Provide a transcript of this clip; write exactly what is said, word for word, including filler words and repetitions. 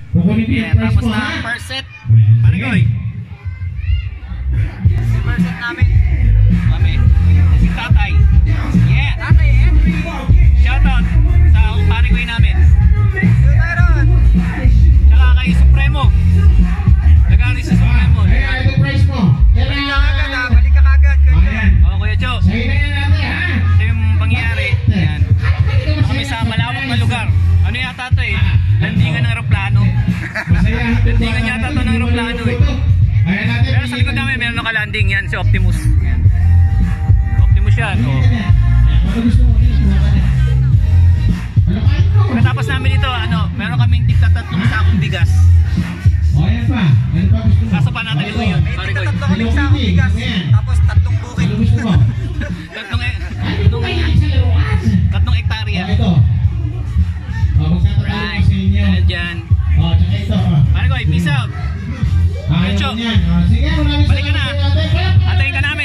Yeah, tapos na ang first set. Pare Goy. Si first set namin. Kami. Si Tatay. Yeah. Tatay entry. Shoutout sa pare Goy namin. Tsaka kay Supremo. Nagari sa Supremo. Ay, ay, ito price mo. Balik ka agad ha. Balik ka agad. Oo, Kuya Cho. Sa'yo na yan natin ha. Ito yung pangyayari. Ayan. Kami sa malawak na lugar. Ano yata ito eh? Landingan ng aeroplano. Landingan yata ito ng aeroplano eh. Pero sa likod namin meron nakalanding yan, si Optimus. Yan. Optimus yan. Oh. Pagkatapos namin ito, ano, meron kaming tigtatatlong sakong bigas. O, yan pa. Yan pa gusto mo. Kaso pa natin ito yun. May tigtatatlo kaming sakong bigas. Tapos tatlong bukid. Ano gusto mo? Tatlong e... Tatlong hektarya. O, ito. O, magtatatalo ko sa inyo. Dahil dyan. O, tsaka ito. Pare ko, peace out. Ayaw Cho. yan. O, sige, maraming Balik ka na. salamat. Atayin ka namin.